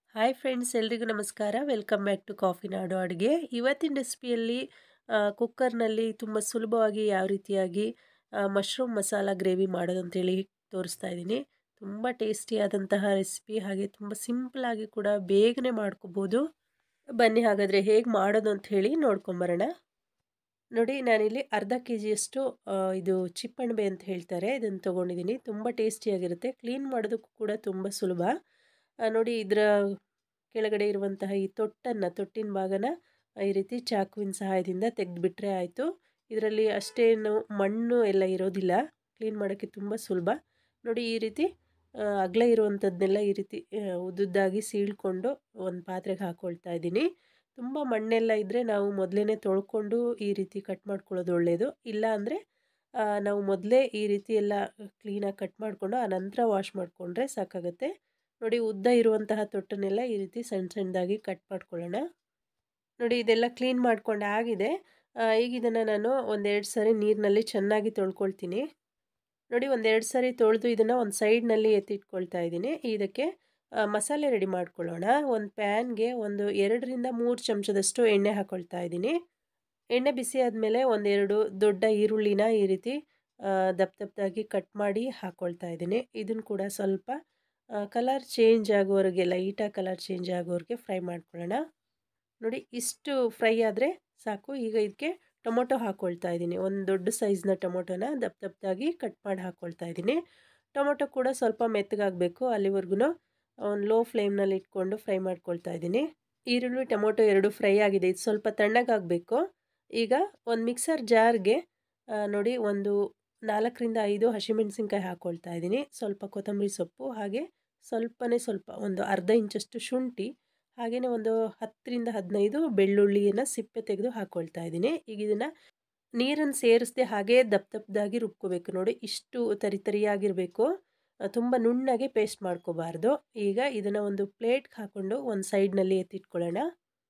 Hi friends, ಎಲ್ರಿಗೂ ನಮಸ್ಕಾರ. Welcome back to coffee ನಾಡು ಅಡುಗೆ. ಇವತ್ತಿನ ರೆಸಿಪಿಯಲ್ಲಿ ಕುಕ್ಕರ್ನಲ್ಲಿ ತುಂಬ ಸುಲಭವಾಗಿ ಯಾವ ರೀತಿಯಾಗಿ ಮಶ್ರೂಮ್ ಮಸಾಲ ಗ್ರೇವಿ ಮಾಡೋದು ಅಂತೇಳಿ ತೋರಿಸ್ತಾ ಇದ್ದೀನಿ. ತುಂಬ ಟೇಸ್ಟಿಯಾದಂತಹ ರೆಸಿಪಿ, ಹಾಗೆ ತುಂಬ ಸಿಂಪಲಾಗಿ ಕೂಡ ಬೇಗನೆ ಮಾಡ್ಕೋಬೋದು. ಬನ್ನಿ ಹಾಗಾದರೆ ಹೇಗೆ ಮಾಡೋದು ಅಂತ ಹೇಳಿ ನೋಡ್ಕೊಂಬರೋಣ. ನೋಡಿ, ನಾನಿಲ್ಲಿ ಅರ್ಧ ಕೆ ಜಿಯಷ್ಟು ಇದು ಚಿಪ್ಪಣಬೆ ಅಂತ ಹೇಳ್ತಾರೆ, ಇದನ್ನು ತೊಗೊಂಡಿದ್ದೀನಿ. ತುಂಬ ಟೇಸ್ಟಿಯಾಗಿರುತ್ತೆ. ಕ್ಲೀನ್ ಮಾಡೋದಕ್ಕೂ ಕೂಡ ತುಂಬ ಸುಲಭ. ನೋಡಿ, ಇದರ ಕೆಳಗಡೆ ಇರುವಂತಹ ಈ ತೊಟ್ಟಿನ ಭಾಗನ ಈ ರೀತಿ ಚಾಕುವಿನ ಸಹಾಯದಿಂದ ತೆಗೆದುಬಿಟ್ರೆ ಆಯಿತು. ಇದರಲ್ಲಿ ಅಷ್ಟೇನು ಮಣ್ಣು ಎಲ್ಲ ಇರೋದಿಲ್ಲ, ಕ್ಲೀನ್ ಮಾಡೋಕ್ಕೆ ತುಂಬ ಸುಲಭ. ನೋಡಿ, ಈ ರೀತಿ ಅಗಲ ಇರುವಂಥದ್ದನ್ನೆಲ್ಲ ಈ ರೀತಿ ಉದ್ದುದ್ದಾಗಿ ಸೀಳ್ಕೊಂಡು ಒಂದು ಪಾತ್ರೆಗೆ ಹಾಕ್ಕೊಳ್ತಾ ಇದ್ದೀನಿ. ತುಂಬ ಮಣ್ಣೆಲ್ಲ ಇದ್ದರೆ ನಾವು ಮೊದಲೇ ತೊಳ್ಕೊಂಡು ಈ ರೀತಿ ಕಟ್ ಮಾಡ್ಕೊಳ್ಳೋದು ಒಳ್ಳೆಯದು. ಇಲ್ಲ ಅಂದರೆ ನಾವು ಮೊದಲೇ ಈ ರೀತಿ ಎಲ್ಲ ಕ್ಲೀನಾಗಿ ಕಟ್ ಮಾಡಿಕೊಂಡು ಆನಂತರ ವಾಶ್ ಮಾಡಿಕೊಂಡ್ರೆ ಸಾಕಾಗುತ್ತೆ. ನೋಡಿ, ಉದ್ದ ಇರುವಂತಹ ತೊಟ್ಟನ್ನೆಲ್ಲ ಈ ರೀತಿ ಸಣ್ಣ ಸಣ್ಣದಾಗಿ ಕಟ್ ಮಾಡ್ಕೊಳ್ಳೋಣ. ನೋಡಿ, ಇದೆಲ್ಲ ಕ್ಲೀನ್ ಮಾಡ್ಕೊಂಡು ಆಗಿದೆ. ಈಗ ಇದನ್ನು ನಾನು ಒಂದೆರಡು ಸರಿ ನೀರಿನಲ್ಲಿ ಚೆನ್ನಾಗಿ ತೊಳ್ಕೊಳ್ತೀನಿ. ನೋಡಿ, ಒಂದೆರಡು ಸರಿ ತೊಳೆದು ಇದನ್ನು ಒಂದು ಸೈಡ್ನಲ್ಲಿ ಎತ್ತಿಟ್ಕೊಳ್ತಾ ಇದ್ದೀನಿ. ಇದಕ್ಕೆ ಮಸಾಲೆ ರೆಡಿ ಮಾಡ್ಕೊಳ್ಳೋಣ. ಒಂದು ಪ್ಯಾನ್ಗೆ ಒಂದು 2-3 ಚಮಚದಷ್ಟು ಎಣ್ಣೆ ಹಾಕ್ಕೊಳ್ತಾ ಇದ್ದೀನಿ. ಎಣ್ಣೆ ಬಿಸಿ ಆದಮೇಲೆ ಒಂದೆರಡು ದೊಡ್ಡ ಈರುಳ್ಳಿನ ಈ ರೀತಿ ದಪ್ಪದಾಗಿ ಕಟ್ ಮಾಡಿ ಹಾಕ್ಕೊಳ್ತಾ ಇದ್ದೀನಿ. ಇದನ್ನು ಕೂಡ ಸ್ವಲ್ಪ ಕಲರ್ ಚೇಂಜ್ ಆಗೋವರೆಗೆ, ಲೈಟಾಗಿ ಕಲರ್ ಚೇಂಜ್ ಆಗೋವರೆಗೆ ಫ್ರೈ ಮಾಡ್ಕೊಳ್ಳೋಣ. ನೋಡಿ, ಇಷ್ಟು ಫ್ರೈ ಆದರೆ ಸಾಕು. ಈಗ ಇದಕ್ಕೆ ಟೊಮೊಟೊ ಹಾಕ್ಕೊಳ್ತಾ ಇದ್ದೀನಿ. ಒಂದು ದೊಡ್ಡ ಸೈಜ್ನ ಟೊಮೊಟೊನ ದಪ್ಪದಾಗಿ ಕಟ್ ಮಾಡಿ ಹಾಕ್ಕೊಳ್ತಾ ಇದ್ದೀನಿ. ಟೊಮೊಟೊ ಕೂಡ ಸ್ವಲ್ಪ ಮೆತ್ತಗಾಗಬೇಕು, ಅಲ್ಲಿವರೆಗೂ ಒಂದು ಲೋ ಫ್ಲೇಮ್ನಲ್ಲಿ ಇಟ್ಕೊಂಡು ಫ್ರೈ ಮಾಡ್ಕೊಳ್ತಾ ಇದ್ದೀನಿ. ಈರುಳ್ಳಿ ಟೊಮೊಟೊ ಎರಡು ಫ್ರೈ ಆಗಿದೆ. ಇದು ಸ್ವಲ್ಪ ತಣ್ಣಗಾಗಬೇಕು. ಈಗ ಒಂದು ಮಿಕ್ಸರ್ ಜಾರ್ಗೆ ನೋಡಿ, ಒಂದು 4-5 ಹಸಿಮೆಣಸಿನ್ಕಾಯಿ ಹಾಕ್ಕೊಳ್ತಾ ಇದ್ದೀನಿ. ಸ್ವಲ್ಪ ಕೊತ್ತಂಬರಿ ಸೊಪ್ಪು, ಹಾಗೆ ಸ್ವಲ್ಪ ಒಂದು ಅರ್ಧ ಇಂಚಷ್ಟು ಶುಂಠಿ, ಹಾಗೆಯೇ ಒಂದು 10-15 ಬೆಳ್ಳುಳ್ಳಿಯನ್ನು ಸಿಪ್ಪೆ ತೆಗೆದು ಹಾಕ್ಕೊಳ್ತಾ ಇದ್ದೀನಿ. ಈಗ ಇದನ್ನು ನೀರನ್ನು ಸೇರಿಸದೆ ಹಾಗೇ ದಪ್ಪದಾಗಿ ರುಬ್ಕೋಬೇಕು. ನೋಡಿ, ಇಷ್ಟು ತರಿಯಾಗಿರಬೇಕು, ತುಂಬ ನುಣ್ಣಗೆ ಪೇಸ್ಟ್ ಮಾಡ್ಕೋಬಾರ್ದು. ಈಗ ಇದನ್ನು ಒಂದು ಪ್ಲೇಟ್ಗೆ ಹಾಕ್ಕೊಂಡು ಒಂದು ಸೈಡ್ನಲ್ಲಿ ಎತ್ತಿಟ್ಕೊಳ್ಳೋಣ.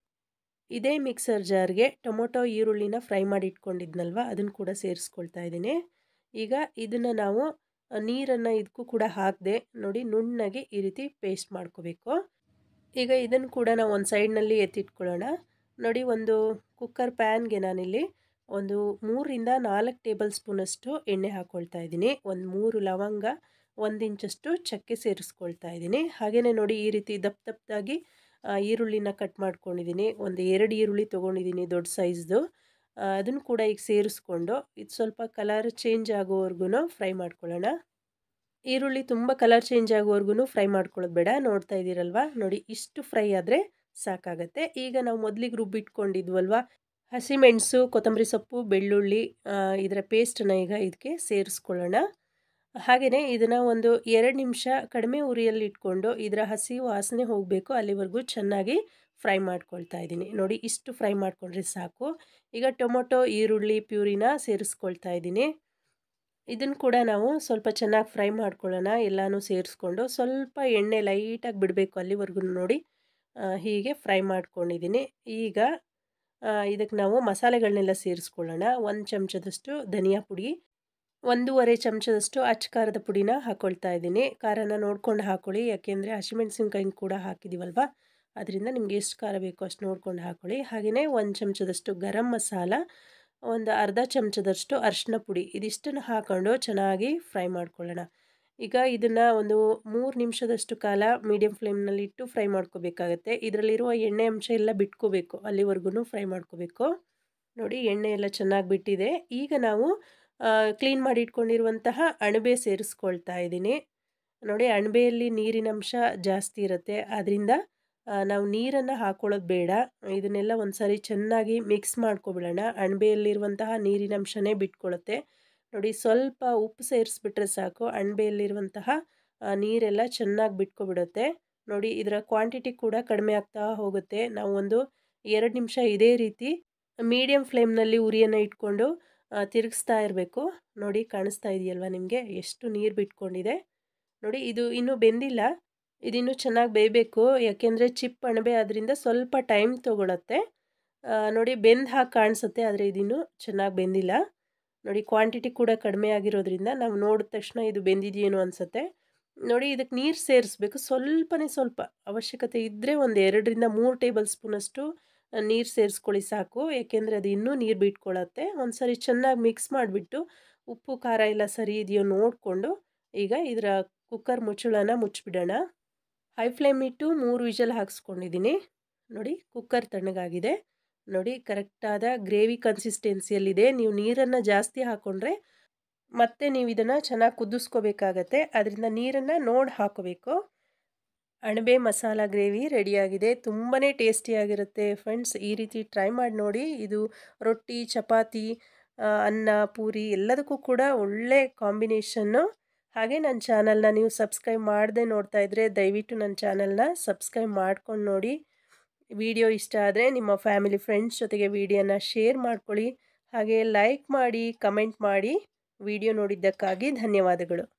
ಇದೇ ಮಿಕ್ಸರ್ ಜಾರ್ಗೆ ಟೊಮೊಟೊ ಈರುಳ್ಳಿನ ಫ್ರೈ ಮಾಡಿ ಇಟ್ಕೊಂಡಿದ್ನಲ್ವ, ಅದನ್ನು ಕೂಡ ಸೇರಿಸ್ಕೊಳ್ತಾ ಇದ್ದೀನಿ. ಈಗ ಇದನ್ನು ನಾವು ನೀರನ್ನು ಇದಕ್ಕೂ ಕೂಡ ಹಾಕದೆ ನೋಡಿ ನುಣ್ಣಗೆ ಈ ರೀತಿ ಪೇಸ್ಟ್ ಮಾಡ್ಕೋಬೇಕು. ಈಗ ಇದನ್ನು ಕೂಡ ನಾವು ಒಂದು ಸೈಡ್ನಲ್ಲಿ ಎತ್ತಿಟ್ಕೊಳ್ಳೋಣ. ನೋಡಿ, ಒಂದು ಕುಕ್ಕರ್ ಪ್ಯಾನ್ಗೆ ನಾನಿಲ್ಲಿ ಒಂದು 3-4 ಟೇಬಲ್ ಸ್ಪೂನಷ್ಟು ಎಣ್ಣೆ ಹಾಕ್ಕೊಳ್ತಾ ಇದ್ದೀನಿ. ಒಂದು 3 ಲವಂಗ, 1 ಇಂಚಷ್ಟು ಚಕ್ಕೆ ಸೇರಿಸ್ಕೊಳ್ತಾ ಇದ್ದೀನಿ. ಹಾಗೆಯೇ ನೋಡಿ, ಈ ರೀತಿ ದಪ್ಪದಾಗಿ ಈರುಳ್ಳಿನ ಕಟ್ ಮಾಡ್ಕೊಂಡಿದ್ದೀನಿ. ಒಂದು 2 ಈರುಳ್ಳಿ ತೊಗೊಂಡಿದ್ದೀನಿ, ದೊಡ್ಡ ಸೈಜ್ದು. ಅದನ್ನು ಕೂಡ ಈಗ ಸೇರಿಸ್ಕೊಂಡು ಇದು ಸ್ವಲ್ಪ ಕಲರ್ ಚೇಂಜ್ ಆಗೋವರೆಗೂ ಫ್ರೈ ಮಾಡ್ಕೊಳ್ಳೋಣ. ಈರುಳ್ಳಿ ತುಂಬ ಕಲರ್ ಚೇಂಜ್ ಆಗೋವರೆಗೂ ಫ್ರೈ ಮಾಡ್ಕೊಳ್ಳೋದು ಬೇಡ. ನೋಡ್ತಾ ಇದ್ದೀರಲ್ವ, ನೋಡಿ ಇಷ್ಟು ಫ್ರೈ ಆದರೆ ಸಾಕಾಗತ್ತೆ. ಈಗ ನಾವು ಮೊದಲಿಗೆ ರುಬ್ಬಿಟ್ಕೊಂಡಿದ್ವಲ್ವ, ಹಸಿಮೆಣಸು, ಕೊತ್ತಂಬರಿ ಸೊಪ್ಪು, ಬೆಳ್ಳುಳ್ಳಿ, ಇದರ ಪೇಸ್ಟನ್ನು ಈಗ ಇದಕ್ಕೆ ಸೇರಿಸ್ಕೊಳ್ಳೋಣ. ಹಾಗೆಯೇ ಇದನ್ನು ಒಂದು 2 ನಿಮಿಷ ಕಡಿಮೆ ಉರಿಯಲ್ಲಿ ಇಟ್ಕೊಂಡು ಇದರ ಹಸಿ ವಾಸನೆ ಹೋಗಬೇಕು, ಅಲ್ಲಿವರೆಗೂ ಚೆನ್ನಾಗಿ ಫ್ರೈ ಮಾಡ್ಕೊಳ್ತಾ ಇದ್ದೀನಿ. ನೋಡಿ, ಇಷ್ಟು ಫ್ರೈ ಮಾಡಿಕೊಂಡ್ರೆ ಸಾಕು. ಈಗ ಟೊಮೊಟೊ ಈರುಳ್ಳಿ ಪ್ಯೂರಿನ ಸೇರಿಸ್ಕೊಳ್ತಾ ಇದ್ದೀನಿ. ಇದನ್ನು ಕೂಡ ನಾವು ಸ್ವಲ್ಪ ಚೆನ್ನಾಗಿ ಫ್ರೈ ಮಾಡ್ಕೊಳ್ಳೋಣ. ಎಲ್ಲನೂ ಸೇರಿಸ್ಕೊಂಡು ಸ್ವಲ್ಪ ಎಣ್ಣೆ ಲೈಟಾಗಿ ಬಿಡಬೇಕು, ಅಲ್ಲಿವರೆಗೂ ನೋಡಿ ಹೀಗೆ ಫ್ರೈ ಮಾಡ್ಕೊಂಡಿದ್ದೀನಿ. ಈಗ ಇದಕ್ಕೆ ನಾವು ಮಸಾಲೆಗಳನ್ನೆಲ್ಲ ಸೇರಿಸ್ಕೊಳ್ಳೋಣ. 1 ಚಮಚದಷ್ಟು ಧನಿಯಾ ಪುಡಿ, 1.5 ಚಮಚದಷ್ಟು ಅಚ್ಚ ಖಾರದ ಪುಡಿನ ಹಾಕ್ಕೊಳ್ತಾ ಇದ್ದೀನಿ. ಖಾರನ ನೋಡ್ಕೊಂಡು ಹಾಕ್ಕೊಳ್ಳಿ, ಯಾಕೆಂದರೆ ಹಸಿಮೆಣಸಿನ್ಕಾಯಿ ಕೂಡ ಹಾಕಿದ್ದೀವಲ್ವ, ಅದರಿಂದ ನಿಮ್ಗೆ ಎಷ್ಟು ಖಾರ ಬೇಕೋ ಅಷ್ಟು ನೋಡ್ಕೊಂಡು ಹಾಕ್ಕೊಳ್ಳಿ. ಹಾಗೆಯೇ 1 ಚಮಚದಷ್ಟು ಗರಂ ಮಸಾಲ, ಒಂದು ಅರ್ಧ ಚಮಚದಷ್ಟು ಅರಿಶಿನ ಪುಡಿ, ಇದಿಷ್ಟನ್ನು ಹಾಕ್ಕೊಂಡು ಚೆನ್ನಾಗಿ ಫ್ರೈ ಮಾಡ್ಕೊಳ್ಳೋಣ. ಈಗ ಇದನ್ನು ಒಂದು 3 ನಿಮಿಷದಷ್ಟು ಕಾಲ ಮೀಡಿಯಮ್ ಫ್ಲೇಮ್ನಲ್ಲಿ ಇಟ್ಟು ಫ್ರೈ ಮಾಡ್ಕೋಬೇಕಾಗತ್ತೆ. ಇದರಲ್ಲಿರುವ ಎಣ್ಣೆ ಅಂಶ ಎಲ್ಲ ಬಿಟ್ಕೋಬೇಕು, ಅಲ್ಲಿವರೆಗೂ ಫ್ರೈ ಮಾಡ್ಕೋಬೇಕು. ನೋಡಿ, ಎಣ್ಣೆ ಎಲ್ಲ ಚೆನ್ನಾಗಿ ಬಿಟ್ಟಿದೆ. ಈಗ ನಾವು ಕ್ಲೀನ್ ಮಾಡಿ ಇಟ್ಕೊಂಡಿರುವಂತಹ ಅಣಬೆ ಸೇರಿಸ್ಕೊಳ್ತಾ ಇದ್ದೀನಿ. ನೋಡಿ, ಅಣಬೆಯಲ್ಲಿ ನೀರಿನ ಅಂಶ ಜಾಸ್ತಿ ಇರುತ್ತೆ, ಆದ್ದರಿಂದ ನಾವು ನೀರನ್ನು ಹಾಕ್ಕೊಳ್ಳೋದು ಬೇಡ. ಇದನ್ನೆಲ್ಲ ಒಂದು ಸಾರಿ ಚೆನ್ನಾಗಿ ಮಿಕ್ಸ್ ಮಾಡ್ಕೊಬಿಡೋಣ. ಅಣಬೆಯಲ್ಲಿರುವಂತಹ ನೀರಿನ ಅಂಶನೇ ಬಿಟ್ಕೊಳ್ಳುತ್ತೆ. ನೋಡಿ, ಸ್ವಲ್ಪ ಉಪ್ಪು ಸೇರಿಸ್ಬಿಟ್ರೆ ಸಾಕು, ಅಣಬೆಯಲ್ಲಿರುವಂತಹ ನೀರೆಲ್ಲ ಚೆನ್ನಾಗಿ ಬಿಟ್ಕೊಬಿಡುತ್ತೆ. ನೋಡಿ, ಇದರ ಕ್ವಾಂಟಿಟಿ ಕೂಡ ಕಡಿಮೆ ಆಗ್ತಾ ಹೋಗುತ್ತೆ. ನಾವು ಒಂದು 2 ನಿಮಿಷ ಇದೇ ರೀತಿ ಮೀಡಿಯಮ್ ಫ್ಲೇಮ್ನಲ್ಲಿ ಉರಿಯನ್ನು ಇಟ್ಕೊಂಡು ತಿರುಗಿಸ್ತಾ ಇರಬೇಕು. ನೋಡಿ, ಕಾಣಿಸ್ತಾ ಇದೆಯಲ್ವ ನಿಮಗೆ ಎಷ್ಟು ನೀರು ಬಿಟ್ಕೊಂಡಿದೆ. ನೋಡಿ, ಇದು ಇನ್ನೂ ಬೆಂದಿಲ್ಲ, ಇದಿನ್ನೂ ಚೆನ್ನಾಗಿ ಬೇಯಬೇಕು, ಯಾಕೆಂದರೆ ಚಿಪ್ ಅಣಬೆ ಅದರಿಂದ ಸ್ವಲ್ಪ ಟೈಮ್ ತೊಗೊಳತ್ತೆ. ನೋಡಿ, ಬೆಂದು ಹಾಕಿ ಕಾಣಿಸುತ್ತೆ, ಆದರೆ ಇದಿನ್ನೂ ಚೆನ್ನಾಗಿ ಬೆಂದಿಲ್ಲ. ನೋಡಿ, ಕ್ವಾಂಟಿಟಿ ಕೂಡ ಕಡಿಮೆ ಆಗಿರೋದ್ರಿಂದ ನಾವು ನೋಡಿದ ತಕ್ಷಣ ಇದು ಬೆಂದಿದೆಯೇನೋ ಅನಿಸುತ್ತೆ. ನೋಡಿ ಇದಕ್ಕೆ ನೀರು ಸೇರಿಸ್ಬೇಕು. ಸ್ವಲ್ಪನೇ ಸ್ವಲ್ಪ ಅವಶ್ಯಕತೆ ಇದ್ದರೆ ಒಂದು 2ರಿಂದ 3 ಟೇಬಲ್ ಸ್ಪೂನಷ್ಟು ನೀರು ಸೇರಿಸ್ಕೊಳ್ಳಿ ಸಾಕು. ಏಕೆಂದರೆ ಅದು ಇನ್ನೂ ನೀರು ಬಿಟ್ಕೊಳ್ಳುತ್ತೆ. ಒಂದು ಸರಿ ಚೆನ್ನಾಗಿ ಮಿಕ್ಸ್ ಮಾಡಿಬಿಟ್ಟು ಉಪ್ಪು ಖಾರ ಎಲ್ಲ ಸರಿ ಇದೆಯೋ ನೋಡಿಕೊಂಡು ಈಗ ಇದರ ಕುಕ್ಕರ್ ಮುಚ್ಚಳನ ಮುಚ್ಚಿಬಿಡೋಣ. ಹೈ ಫ್ಲೇಮ್ ಇಟ್ಟು 3 ವಿಷಲ್ ಹಾಕ್ಸ್ಕೊಂಡಿದ್ದೀನಿ. ನೋಡಿ ಕುಕ್ಕರ್ ತಣ್ಣಗಾಗಿದೆ. ನೋಡಿ ಕರೆಕ್ಟಾದ ಗ್ರೇವಿ ಕನ್ಸಿಸ್ಟೆನ್ಸಿಯಲ್ಲಿದೆ. ನೀವು ನೀರನ್ನು ಜಾಸ್ತಿ ಹಾಕ್ಕೊಂಡ್ರೆ ಮತ್ತೆ ನೀವು ಇದನ್ನು ಚೆನ್ನಾಗಿ ಕುದಿಸ್ಕೋಬೇಕಾಗತ್ತೆ. ಅದರಿಂದ ನೀರನ್ನು ನೋಡಿ ಹಾಕೋಬೇಕು. ಅಣಬೆ ಮಸಾಲ ಗ್ರೇವಿ ರೆಡಿಯಾಗಿದೆ. ತುಂಬಾ ಟೇಸ್ಟಿಯಾಗಿರುತ್ತೆ ಫ್ರೆಂಡ್ಸ್. ಈ ರೀತಿ ಟ್ರೈ ಮಾಡಿ ನೋಡಿ. ಇದು ರೊಟ್ಟಿ, ಚಪಾತಿ, ಅನ್ನ, ಪೂರಿ ಎಲ್ಲದಕ್ಕೂ ಕೂಡ ಒಳ್ಳೆ ಕಾಂಬಿನೇಷನ್ನು. ಹಾಗೆ ನನ್ನ ಚಾನಲ್ನ ನೀವು ಸಬ್ಸ್ಕ್ರೈಬ್ ಮಾಡದೆ ನೋಡ್ತಾ ಇದ್ದರೆ ದಯವಿಟ್ಟು ನನ್ನ ಚಾನಲ್ನ ಸಬ್ಸ್ಕ್ರೈಬ್ ಮಾಡ್ಕೊಂಡು ನೋಡಿ. ವಿಡಿಯೋ ಇಷ್ಟ ಆದರೆ ನಿಮ್ಮ ಫ್ಯಾಮಿಲಿ ಫ್ರೆಂಡ್ಸ್ ಜೊತೆಗೆ ವಿಡಿಯೋನ ಶೇರ್ ಮಾಡ್ಕೊಳ್ಳಿ. ಹಾಗೆ ಲೈಕ್ ಮಾಡಿ, ಕಮೆಂಟ್ ಮಾಡಿ. ವಿಡಿಯೋ ನೋಡಿದ್ದಕ್ಕಾಗಿ ಧನ್ಯವಾದಗಳು.